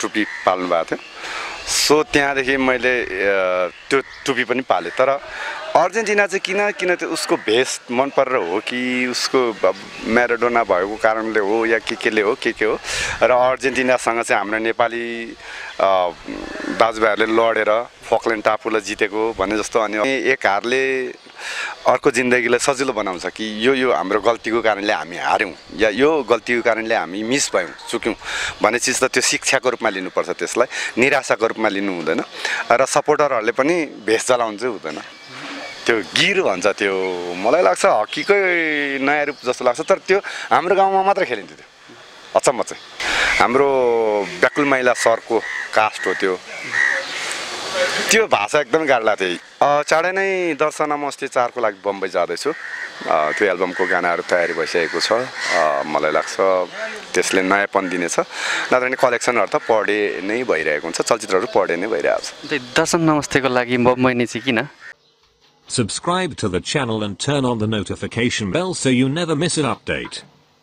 टुपी पाल्नु भएको थियो। सो त्यहाँदेखि मैले त्यो टुपी पनि पालेँ। तर अर्जेन्टिना चाहिँ किन त्यो उसको भेष मन परेर हो कि उसको म्याराडोना भएको कारणले हो या केले हो के हो। र अर्जेन्टिनासँग चाहिँ हाम्रो नेपाली दाजुभाइहरूले लडेर फकल्यान्ड टापुलाई जितेको भने जस्तो अनि एक हारले अर्को जिन्दगीलाई सजिलो बनाउँछ कि यो हाम्रो गल्तीको कारणले हामी हार्यौँ या यो गल्तीको कारणले हामी मिस भयौँ चुक्यौँ भन्ने चिज त त्यो शिक्षाको रूपमा लिनुपर्छ, त्यसलाई निराशाको रूपमा लिनु हुँदैन। र सपोर्टरहरूले पनि भेष जलाउनु चाहिँ हुँदैन, त्यो गिर भन्छ त्यो मलाई लाग्छ हकीकै नयाँ रूप जस्तो लाग्छ। तर त्यो हाम्रो गाउँमा मात्र खेलिन्थ्यो, त्यो अचम्म चाहिँ हाम्रो व्याकुल महिला सरको कास्ट हो त्यो भाषा एकदमै गाह्रो लाग्थ्यो। चाँडै नै दर्शना म अस्ति 4 को लागि बम्बई जाँदैछु। त्यो एल्बमको गानाहरू तयारी भइसकेको छ। मलाई लाग्छ त्यसले नयाँपन दिनेछ, नत्र भने कलेक्सनहरू त पर डे नै भइरहेको हुन्छ, चलचित्रहरू पर डे नै भइरहेको छ। दर्शन नमस्तेको लागि बम्बई नै चाहिँ किन? Subscribe to the channel and turn on the notification bell so you never miss an update.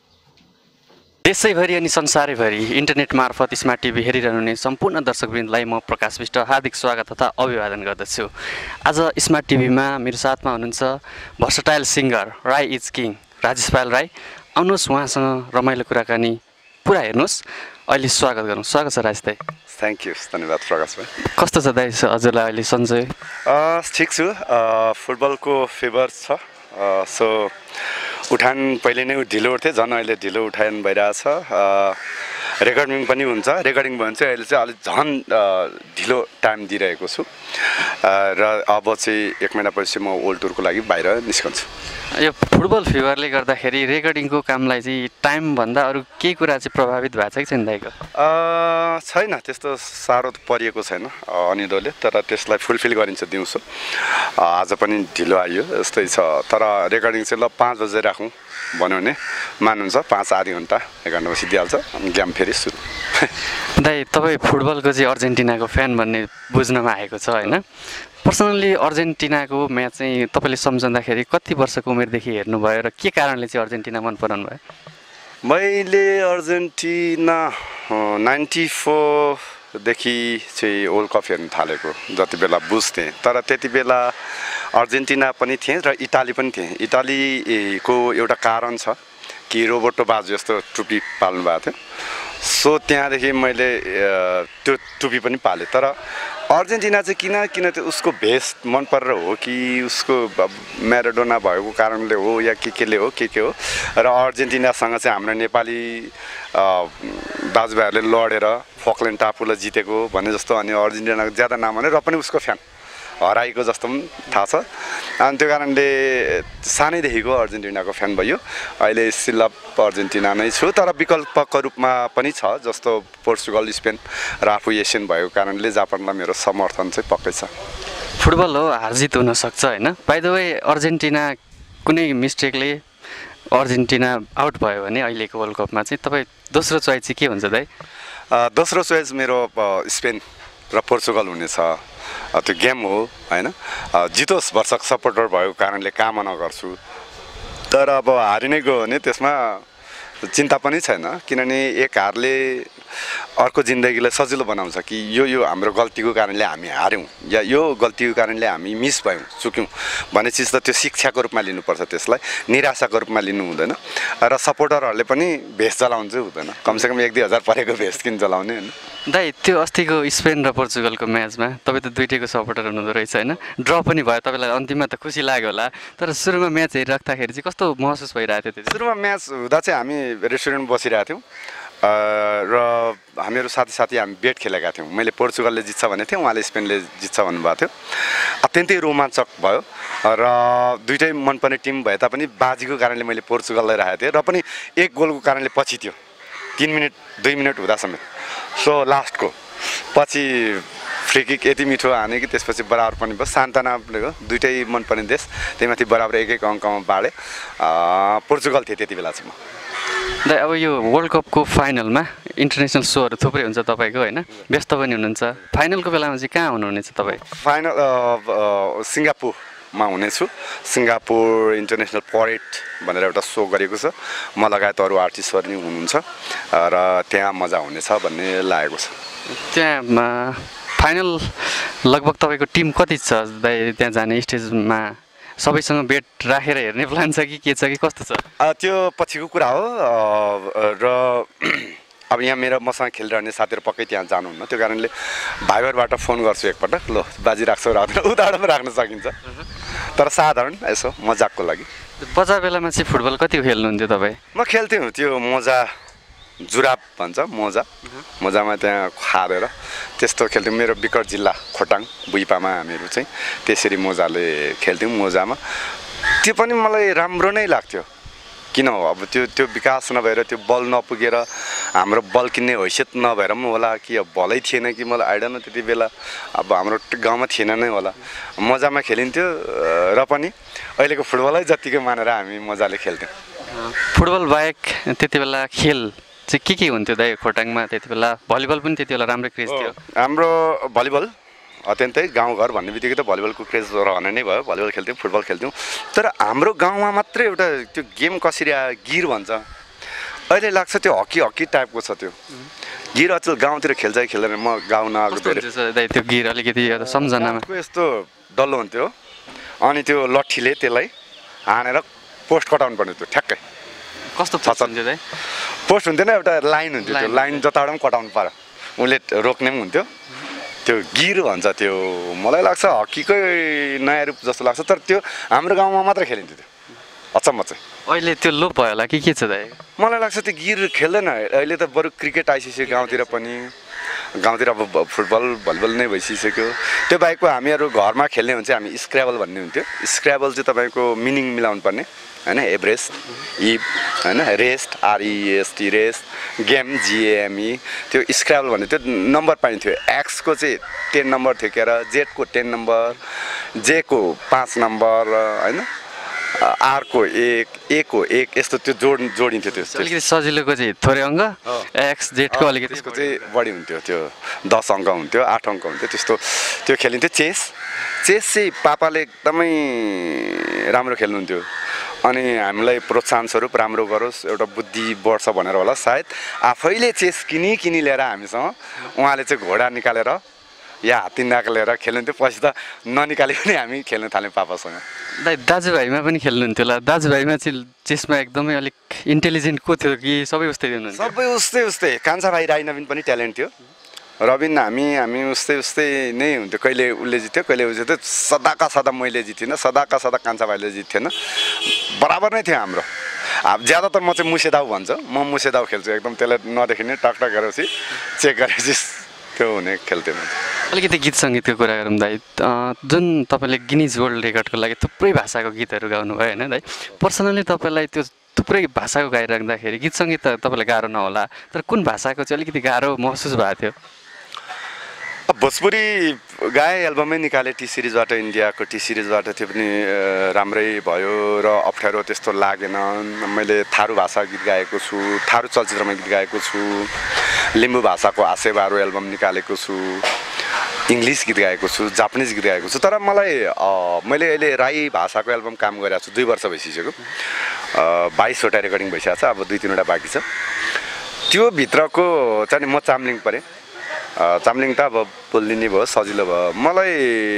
देशैभरि अनि संसारैभरि इन्टरनेट मार्फत स्मार्ट टिभी हेरिरहनुहुने सम्पूर्ण दर्शकवृन्दलाई म प्रकाश विष्ट हार्दिक स्वागत तथा अभिवादन गर्दछु। आज स्मार्ट टिभीमा मेरो साथमा हुनुहुन्छ versatile singer Rai is king Rajesh Payal Rai. आउनुहोस् उहाँसँग रमाइलो कुराकानी पुरा हेर्नुहोस्। अहिले स्वागत गरौँ। स्वागत छ राजेश दाई। थ्याङ्क यू, धन्यवाद प्रकाश भाइ। कस्तो छ दाई हजुरलाई अहिले सन्चै? ठिक छु। फुटबलको फेभर छ। सो उठान पहिले नै ढिलो उठ्थेँ, झन् अहिले ढिलो उठान भइरहेछ। रेकर्डिङ पनि हुन्छ, रेकर्डिङ भयो भने चाहिँ अहिले चाहिँ अलिक झन् ढिलो टाइम दिइरहेको छु। र अब चाहिँ 1 महिनापछि म वर्ल्ड टुरको लागि बाहिर निस्कन्छु। यो फुटबल फिभरले गर्दाखेरि रेकर्डिङको कामलाई चाहिँ टाइमभन्दा अरू केही कुरा चाहिँ प्रभावित भएको छ कि छैन दाइको? छैन, त्यस्तो साह्रो परिएको छैन अनिदोले, तर त्यसलाई फुलफिल गरिन्छ दिउँसो। आज पनि ढिलो आइयो यस्तै छ। तर रेकर्डिङ चाहिँ ल 5 बजे राखौँ भन्यो भने मान्नुहुन्छ, 5 आधी घन्टा 1 घन्टामा सिद्धिहाल्छ, गेम फेरि सुरु। दाइ तपाईँ फुटबलको चाहिँ अर्जेन्टिनाको फ्यान भन्ने बुझ्नमा आएको छ होइन? पर्सनल्ली अर्जेन्टिनाको म्याच चाहिँ तपाईँले सम्झँदाखेरि कति वर्षको उमेरदेखि हेर्नुभयो र के कारणले चाहिँ अर्जेन्टिना मन पराउनु भयो? मैले अर्जेन्टिना 94 देखि चाहिँ वर्ल्ड कप हेर्नु थालेको जति बेला बुझ्थेँ। तर त्यति बेला अर्जेन्टिना पनि थिएँ र इटाली पनि थिएँ। इटालीको एउटा कारण छ कि रोबर्टो बाजु जस्तो टुपी पाल्नु भएको थियो। सो त्यहाँदेखि मैले त्यो टुपी पनि पालेँ। तर अर्जेन्टिना चाहिँ किन त्यो उसको भेष मन परेर हो कि उसको म्याराडोना भएको कारणले हो या केले हो के हो। र अर्जेन्टिनासँग चाहिँ हाम्रो नेपाली दाजुभाइहरूले लडेर फकल्यान्ड टापुलाई जितेको भने जस्तो अनि अर्जेन्टिनाको ज्यादा नाम भने र पनि उसको फ्यान हराएको जस्तो पनि थाहा छ। अनि त्यो कारणले सानैदेखिको अर्जेन्टिनाको फ्यान भयो। अहिले सिलप अर्जेन्टिना नै छु, तर विकल्पको रूपमा पनि छ, जस्तो पोर्चुगल, स्पेन र आफू एसियन भएको कारणले जापानलाई मेरो समर्थन चाहिँ पक्कै छ। फुटबल हो, हारजित हुनसक्छ होइन? बाइ द वे अर्जेन्टिना कुनै मिस्टेकले अर्जेन्टिना आउट भयो भने अहिलेको वर्ल्ड कपमा चाहिँ तपाईँ दोस्रो चोइस चाहिँ के हुन्छ दाइ? दोस्रो चोइस मेरो स्पेन र पोर्चुगल हुनेछ। त्यो गेम हो होइन, जितोस् भर्सक सपोर्टर भएको कारणले कामना गर्छु। तर अब हारि नै गयो भने त्यसमा चिन्ता पनि छैन, किनभने एक हारले अर्को जिन्दगीलाई सजिलो बनाउँछ कि यो हाम्रो गल्तीको कारणले हामी हार्यौँ या यो गल्तीको कारणले हामी मिस भयौँ चुक्यौँ भन्ने चिज त त्यो शिक्षाको रूपमा लिनुपर्छ, त्यसलाई निराशाको रूपमा लिनु हुँदैन। र सपोर्टरहरूले पनि भेष जलाउनु चाहिँ हुँदैन, कमसेकम 1-2 हजार परेको भेष किन जलाउने होइन। दाइ त्यो अस्तिको स्पेन र पोर्चुगलको म्याचमा तपाईँ त दुइटैको सपोर्टर हुनुहुँदो रहेछ होइन? ड्र पनि भयो, तपाईँलाई अन्तिममा त खुसी लाग्यो होला, तर सुरुमा म्याच हेरिराख्दाखेरि चाहिँ कस्तो महसुस भइरहेको थियो? सुरुमा म्याच हुँदा चाहिँ हामी रेस्टुरेन्ट बसिरहेको थियौँ र हामीहरू साथी हामी बेट खेलेका थियौँ। मैले पोर्चुगलले जित्छ भनेको थिएँ, उहाँले स्पेनले जित्छ भन्नुभएको थियो। अत्यन्तै रोमाञ्चक भयो र दुइटै मनपर्ने टिम भए तापनि बाजीको कारणले मैले पोर्चुगललाई राखेको थिएँ र पनि 1 गोलको कारणले पछि थियो 3 मिनट 2 मिनट हुँदा समेत। सो लास्टको पछि फ्री किक यति मिठो हाने कि त्यसपछि बराबर पनि भयो। सान्तानाले हो, दुइटै मनपर्ने देश, त्यहीमाथि बराबर 1-1 अङ्कमा बाँडे। पोर्चुगल थिए त्यति बेला चाहिँ म। दाइ अब यो वर्ल्ड कपको फाइनलमा इन्टरनेसनल सोहरू थुप्रै हुन्छ तपाईँको होइन? व्यस्त पनि हुनुहुन्छ। फाइनलको बेलामा चाहिँ कहाँ हुनुहुनेछ तपाईँ? फाइनल सिङ्गापुर मा हुनेछु। सिङ्गापुर इन्टरनेसनल परेड भनेर एउटा सो गरेको छ, म लगायत अरू आर्टिस्टहरू पनि हुनुहुन्छ र त्यहाँ मजा हुनेछ भन्ने लागेको छ। त्यहाँ फाइनल लगभग तपाईँको टिम कति छ दाइ? त्यहाँ जाने स्टेजमा सबैसँग बेट राखेर हेर्ने प्लान छ कि के छ कि कस्तो छ? त्यो पछिको कुरा हो र अब यहाँ मेरो मसँग खेलिरहने साथीहरू पक्कै त्यहाँ जानुहुन्न, त्यो कारणले भाइबरबाट फोन गर्छु एकपटक, ल बाजी राख्छौ राख्दैन, उताबाट पनि राख्न सकिन्छ, तर साधारण यसो मजाकको लागि। बजार बेलामा चाहिँ फुटबल कति खेल्नुहुन्थ्यो तपाईँ? म खेल्थेँ त्यो मोजा जुराब भन्छ, मोजामा त्यहाँ खारेर त्यस्तो खेल्थ्यौँ। मेरो विकट जिल्ला खोटाङ बुइपामा हामीहरू चाहिँ त्यसरी मोजाले खेल्थ्यौँ। मोजामा त्यो पनि मलाई राम्रो नै लाग्थ्यो, किन हो अब त्यो विकास नभएर त्यो बल नपुगेर हाम्रो बल किन्ने हैसियत नभएर पनि होला कि अब बलै थिएन कि मलाई आइडन त्यति बेला अब हाम्रो गाउँमा थिएन नै होला, मजामा खेलिन्थ्यो। र पनि अहिलेको फुटबलै जतिकै मानेर हामी मजाले खेल्थ्यौँ। फुटबल बाहेक त्यति बेला खेल चाहिँ के हुन्थ्यो दाइ खोटाङमा त्यति बेला? भलिबल पनि त्यति बेला राम्रै क्रेज थियो। हाम्रो भलिबल अत्यन्तै गाउँघर भन्ने बित्तिकै त भलिबलको क्रेज रहने नै भयो, भलिबल खेल्थ्यौँ, फुटबल खेल्थ्यौँ। तर हाम्रो गाउँमा मात्रै एउटा त्यो गेम कसरी आयो, गिर भन्छ, अहिले लाग्छ त्यो हकी टाइपको छ त्यो गिर। अचेल गाउँतिर खेल्छ कि खेल्दैन, म गाउँ नआएको दाइ त्यो गिर अलिकति सम्झनामा यस्तो डल्लो हुन्थ्यो, अनि त्यो लट्ठीले त्यसलाई हानेर पोस्ट कटाउनु पर्ने, त्यो ठ्याक्कै कस्तो पोस्ट हुन्थ्यो दाइ? पोस्ट हुन्थेन, एउटा लाइन हुन्थ्यो, त्यो लाइन जताबाट पनि कटाउनु पर्यो, उसले रोक्ने पनि हुन्थ्यो। त्यो गिर भन्छ, त्यो मलाई लाग्छ हकीकै नयाँ रूप जस्तो लाग्छ, तर त्यो हाम्रो गाउँमा मात्र खेलिन्थ्यो त्यो, अचम्म चाहिँ। अहिले त्यो लोप भयो होला कि के छ दाइ? मलाई लाग्छ त्यो गिर खेल्दैन अहिले त, बरु क्रिकेट आइसक्यो गाउँतिर पनि, गाउँतिर अब फुटबल भलिबल नै भइसक्यो। त्यो बाहेकको हामीहरू घरमा खेल्ने हुन्छ, हामी स्क्र्याबल भन्ने हुन्थ्यो। स्क्र्याबल चाहिँ तपाईँको मिनिङ मिलाउनु पर्ने होइन, एभरेस्ट इभ होइन, rest REST rest, game GAME, त्यो स्क्र्याबल भन्ने त्यो नम्बर पाइन्थ्यो। एक्सको चाहिँ 10 नम्बर थियो के अरे, जेडको 10 नम्बर, जेको 5 नम्बर होइन, आरको 1, एको 1, यस्तो त्यो जोडिन्थ्यो। त्यो अलिकति सजिलोको चाहिँ थोरै अङ्क, एक्स जेडको अलिकति त्यसको चाहिँ बढी हुन्थ्यो, त्यो 10 अङ्क हुन्थ्यो, 8 अङ्क हुन्थ्यो, त्यस्तो त्यो खेलिन्थ्यो। चेस चाहिँ पापाले एकदमै राम्रो खेल्नुहुन्थ्यो, अनि हामीलाई प्रोत्साहन स्वरूप राम्रो गरोस्, एउटा बुद्धि बढ्छ भनेर होला सायद, आफैले चेस किनी लिएर हामीसँग उहाँले चाहिँ घोडा निकालेर या हात्ती निकालेर खेल्नुहुन्थ्यो। पछि त ननिकाले पनि हामी खेल्न थाल्यौँ पापासँग। दाइ दाजुभाइमा पनि खेल्नुहुन्थ्यो होला? दाजुभाइमा चाहिँ चेसमा एकदमै अलिक इन्टेलिजेन्ट को थियो कि सबै उस्तै हुनुहुन्थ्यो? सबै उस्तै। कान्छा भाइ राई नवीन पनि ट्यालेन्ट थियो, रबिन हामी उस्तै नै हुन्थ्यो। कहिले उसले जित्थ्यो, कहिले उसले जित्थ्यो, सदा मैले जित्थिनँ, सदा कान्छा भाइले जित्थेन, बराबर नै थियो हाम्रो। अब ज्यादातर म चाहिँ मुसेदाउ भन्छ, म मुसेदाउ खेल्छु, एकदम त्यसलाई नदेखिने टकटक गरेपछि चेक गरेपछि त्यो हुने खेल्थेँ म। अलिकति गीत सङ्गीतको कुरा गरौँ दाइ, जुन तपाईँले गिनिज वर्ल्ड रेकर्डको लागि थुप्रै भाषाको गीतहरू गाउनुभयो होइन दाइ, पर्सनली तपाईँलाई त्यो थुप्रै भाषाको गाइराख्दाखेरि गीत सङ्गीत त तपाईँलाई गाह्रो नहोला, तर कुन भाषाको चाहिँ अलिकति गाह्रो महसुस भएको थियो? भोजपुरी गाएँ, एल्बमै निकालेँ टी सिरिजबाट, इन्डियाको टी सिरिजबाट, त्यो पनि राम्रै भयो र अप्ठ्यारो त्यस्तो लागेन। मैले थारू भाषा गीत गाएको छु, थारू चलचित्रमा गीत गाएको छु, लिम्बू भाषाको आसेबारो एल्बम निकालेको छु, इङ्ग्लिस गीत गाएको छु, जापानिज गीत गाएको छु। तर मैले अहिले राई भाषाको एल्बम काम गरिरहेको छु, 2 वर्ष भइसक्यो, 22वटा रेकर्डिङ भइसकेको छ, अब 2-3वटा बाँकी छ। त्यो भित्रको चाहिँ म चामलिङ परेँ, चामलिङ त अब बोलिदिने भयो, सजिलो भयो मलाई।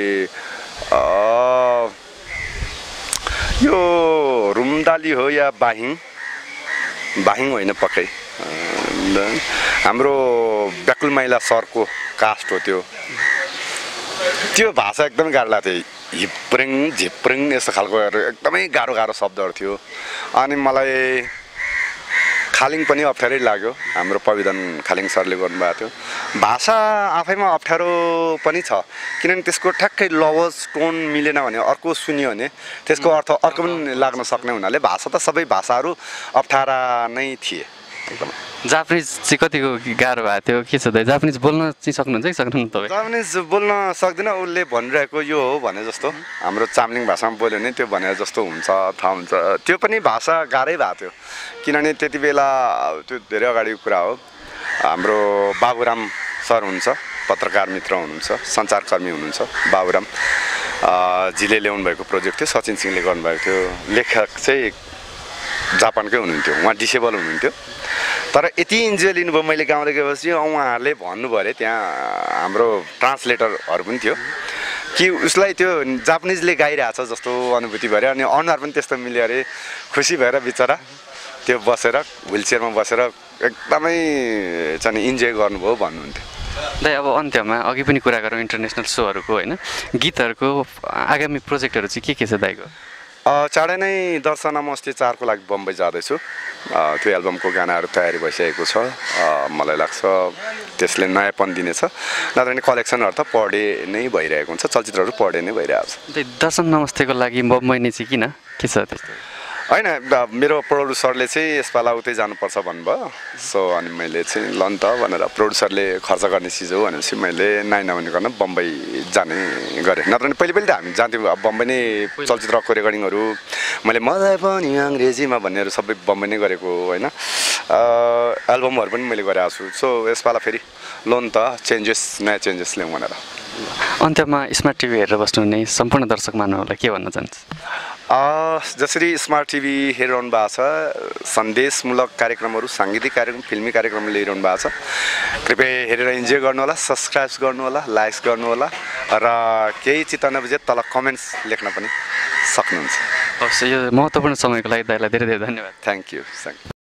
यो रुमदाली हो या बाहिङ होइन पक्कै, हाम्रो ब्याकुल माइला सरको कास्ट हो त्यो भाषा एकदमै गाह्रो लाग्थ्यो, हिप्रिङ झिप्रिङ यस्तो खालको एकदमै गाह्रो शब्दहरू थियो। अनि मलाई खालिङ पनि अप्ठ्यारै लाग्यो, हाम्रो पविधन खालिङ सरले गर्नुभएको थियो। भाषा आफैमा अप्ठ्यारो पनि छ, किनभने त्यसको ठ्याक्कै लवज टोन मिलेन भने, अर्को सुन्यो भने त्यसको अर्थ अर्को पनि लाग्न सक्ने हुनाले भाषा त सबै भाषाहरू अप्ठ्यारा नै थिए एकदम। जापानिज चाहिँ कतिको गाह्रो भएको थियो, के छ दाइ? जापानिज बोल्न चाहिँ सक्नुहुन्छ कि सक्नुहुन्न तपाईँ? जापानिज बोल्न सक्दिनँ, उसले भनिरहेको यो हो भने जस्तो, हाम्रो चामलिङ भाषामा बोल्यो भने त्यो भने जस्तो हुन्छ, थाहा हुन्छ। त्यो पनि भाषा गाह्रै भएको थियो, किनभने त्यति बेला त्यो धेरै अगाडिको कुरा हो। हाम्रो बाबुराम सर हुनुहुन्छ, पत्रकार मित्र हुनुहुन्छ, सञ्चारकर्मी हुनुहुन्छ बाबुराम, जीले ल्याउनु भएको प्रोजेक्ट थियो, सचिन सिंहले गर्नुभएको थियो। लेखक चाहिँ जापानकै हुनुहुन्थ्यो, उहाँ डिसेबल हुनुहुन्थ्यो। तर यति इन्जोय लिनुभयो मैले गाउँदै गएपछि उहाँहरूले भन्नुभयो अरे, त्यहाँ हाम्रो ट्रान्सलेटरहरू पनि थियो कि उसलाई त्यो जापानिजले गाइरहेछ जस्तो अनुभूति भयो अरे, अनि अनुहार पनि त्यस्तो मिल्यो अरे। खुसी भएर बिचरा त्यो बसेर व्हिलचेयरमा बसेर एकदमै चाहिँ इन्जोय गर्नुभयो भन्नुहुन्थ्यो। दाइ अब अन्त्यमा अघि पनि कुरा गरौँ इन्टरनेसनल सोहरूको होइन, गीतहरूको आगामी प्रोजेक्टहरू चाहिँ के छ दाइको? चाँडै नै दर्शना म अस्ति 4 को लागि बम्बई जाँदैछु। त्यो एल्बमको गानाहरू तयारी भइसकेको छ। मलाई लाग्छ त्यसले नयाँपन दिनेछ, नत्र भने कलेक्सनहरू त पर डे नै भइरहेको हुन्छ, चलचित्रहरू पर डे नै भइरहेको छ। दर्शन नमस्तेको लागि बम्बई नै चाहिँ किन, के छ त्यस्तो? होइन, मेरो प्रड्युसरले चाहिँ यसपाला उतै जानुपर्छ भन्नुभयो। सो अनि मैले चाहिँ ल नि त भनेर, प्रड्युसरले खर्च गर्ने चिज हो भनेपछि मैले नाइ नभनिकन बम्बई जाने गरेँ। नत्र भने पहिले त हामी जान्थ्यौँ बम्बई नै, चलचित्रको रेकर्डिङहरू मैले मलाई पनि अङ्ग्रेजीमा भन्नेहरू सबै बम्बई नै गरेको होइन। एल्बमहरू पनि मैले गरेको छु। सो यसपाला फेरि ल नि त नयाँ चेन्जेस ल्याउँ भनेर। अन्त्यमा स्मार्ट टिभी हेरेर बस्नुहुने सम्पूर्ण दर्शक महानुभावलाई के भन्न चाहन्छ? जसरी स्मार्ट टिभी हेरिरहनु भएको छ, सन्देशमूलक कार्यक्रमहरू, साङ्गीतिक कार्यक्रम, फिल्मी कार्यक्रम ल्याइरहनु भएको छ। कृपया हेरेर इन्जोय गर्नुहोला, सब्सक्राइब गर्नुहोला, लाइक्स गर्नुहोला र केही चित्त नबुझे तल कमेन्ट्स लेख्न पनि सक्नुहुन्छ। हवस्, यो महत्त्वपूर्ण समयको लागि दाइलाई धेरै धेरै धन्यवाद। Thank you.